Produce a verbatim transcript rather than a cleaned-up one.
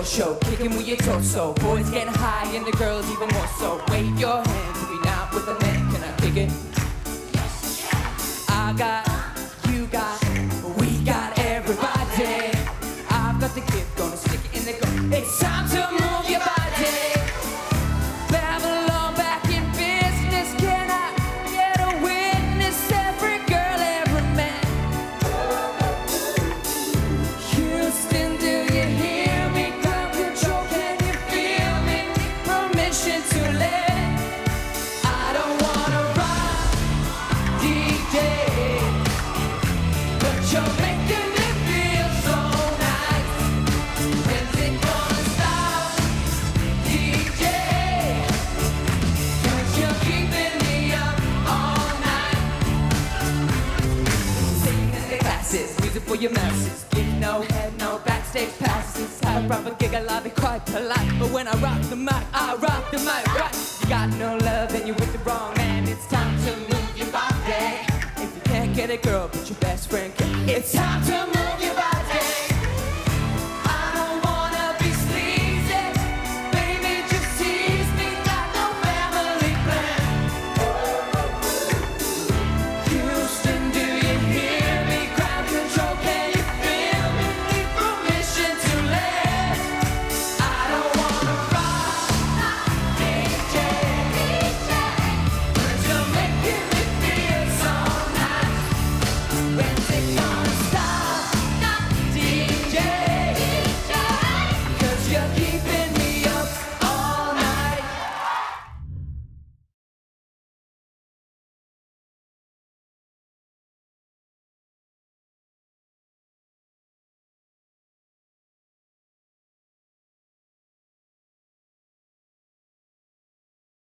show, kicking with your torso. Boys getting high and the girls even more so. Wave your hands if you're not with a man. Can I kick it? I got, you got, we got everybody. I've got the gift, gonna stick it in the go. It's time to move your body. Babylon back in business. Can I get a witness? Every girl, every man. Houston, do you hear me? Ground control, can you feel me? Permission to let. I don't wanna rock D J, but you're making me feel so nice. When's it gonna stop, D J? Cause you're keeping me up all night. Singing in the classes, music for your masses. Give no head, no backstage passes. Have a proper gig, I'll be quite polite. But when I rock the mic, I rock the mic right. You got no love and you're with the wrong man. It's time to move your body. If you can't get a girl, but your best friend can. It's time to move.